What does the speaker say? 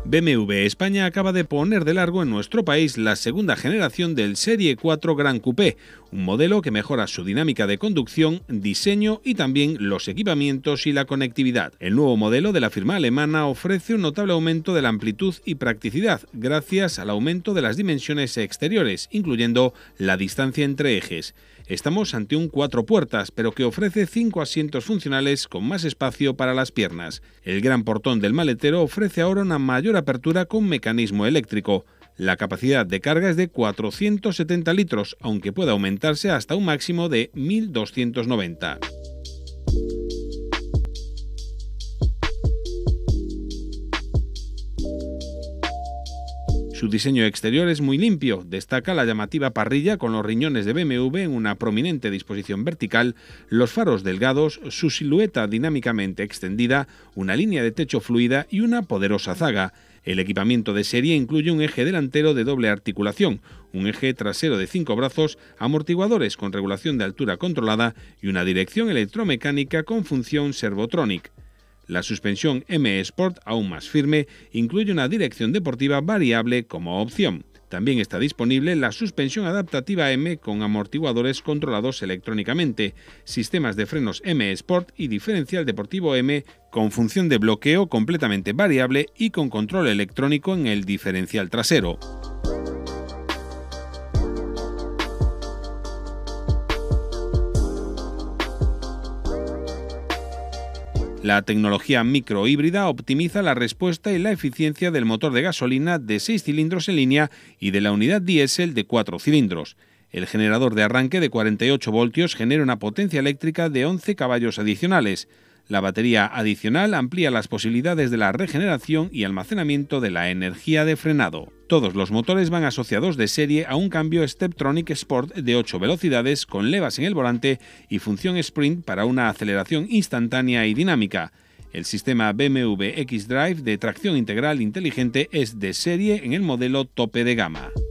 BMW España acaba de poner de largo en nuestro país la segunda generación del Serie 4 Gran Coupé, un modelo que mejora su dinámica de conducción, diseño y también los equipamientos y la conectividad. El nuevo modelo de la firma alemana ofrece un notable aumento de la amplitud y practicidad gracias al aumento de las dimensiones exteriores, incluyendo la distancia entre ejes. Estamos ante un 4 puertas, pero que ofrece 5 asientos funcionales con más espacio para las piernas. El gran portón del maletero ofrece ahora una mayor apertura con mecanismo eléctrico. La capacidad de carga es de 470 litros, aunque puede aumentarse hasta un máximo de 1.290. Su diseño exterior es muy limpio, destaca la llamativa parrilla con los riñones de BMW en una prominente disposición vertical, los faros delgados, su silueta dinámicamente extendida, una línea de techo fluida y una poderosa zaga. El equipamiento de serie incluye un eje delantero de doble articulación, un eje trasero de 5 brazos, amortiguadores con regulación de altura controlada y una dirección electromecánica con función Servotronic. La suspensión M Sport, aún más firme, incluye una dirección deportiva variable como opción. También está disponible la suspensión adaptativa M con amortiguadores controlados electrónicamente, sistemas de frenos M Sport y diferencial deportivo M con función de bloqueo completamente variable y con control electrónico en el diferencial trasero. La tecnología microhíbrida optimiza la respuesta y la eficiencia del motor de gasolina de 6 cilindros en línea y de la unidad diésel de 4 cilindros. El generador de arranque de 48 voltios genera una potencia eléctrica de 11 caballos adicionales. La batería adicional amplía las posibilidades de la regeneración y almacenamiento de la energía de frenado. Todos los motores van asociados de serie a un cambio Steptronic Sport de 8 velocidades con levas en el volante y función Sprint para una aceleración instantánea y dinámica. El sistema BMW X-Drive de tracción integral inteligente es de serie en el modelo tope de gama.